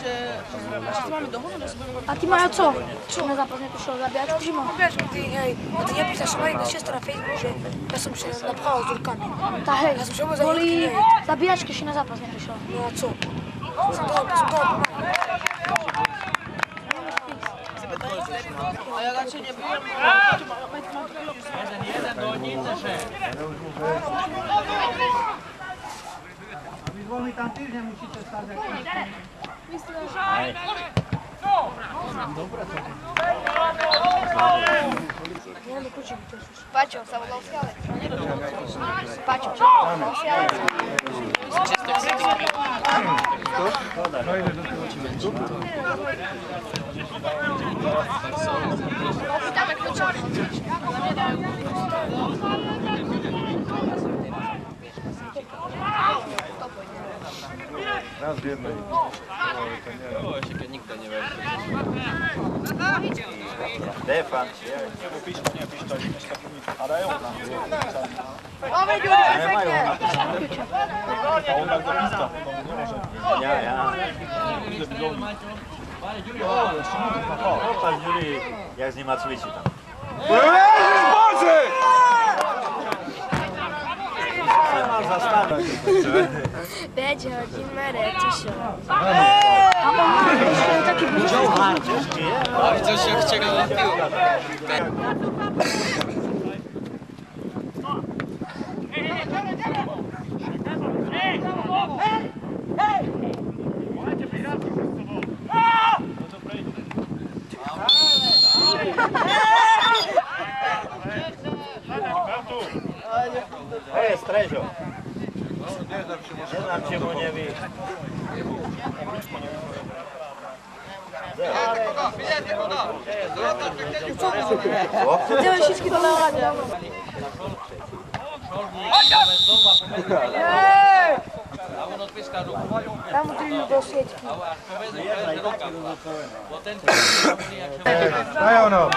A ti mają co? Co na zápas neprišiel zabíjať Kužima? Vieš, ty nepísaš mojej sestra na Facebooku, že ja som si napchal s rukami. Tá hej, Ja som všeobecne za boli nich, hej. zabíjačky, ešte na zápas neprišiel. No a co? Som toho pomáhal. A ja radšej nebudem. Jeden do nic, že? Vy dvomi tam týždeň musíte stať. Paťo sa volal Fialec. Paťo sa volal Fialec. Raz v jednej. Ešte keď nikto nevie. Stefan. Píš to, nie, píš to. A dajú tam. Nemajú. A on tak do píska potom nemôže. Ja. Opa, Juri, jak z nima cvičí tam. Bože! Mal zastaviť. 5 hodín má rečešo. A on má ešte taký bučný. A chceš jak včera lepil? Hej, Strežo. Neznám, čemu neví. Dělej všichni to nahladě. Tam udrží do sieťky. Daj ono.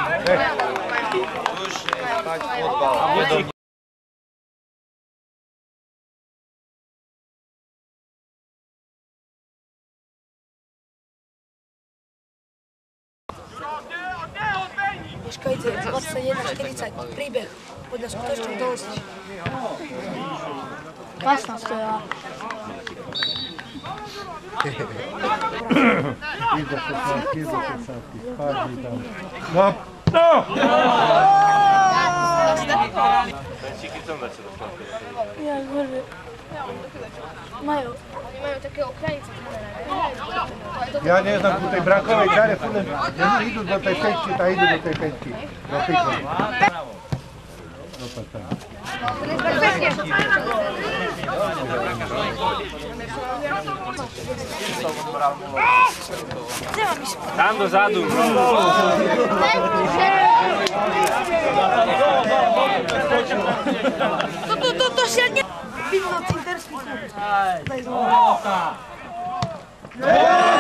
Počkajte, 21:40, príbeh podľa skutočných udalostí. Klasná stoja. Iza 16, iza 15. Chodí tam. No! No! Benčíky som dať sa dostal. Ja zvrbe. Majú. Oni majú také okrajice. Ja neznám ku tej brankovej čare, furt idú do tej peťky, tá idú do tej peťky. Do piku. Dopaď tam. Tam dozadu. To siadne! Pivo na cinterský klub. Aj!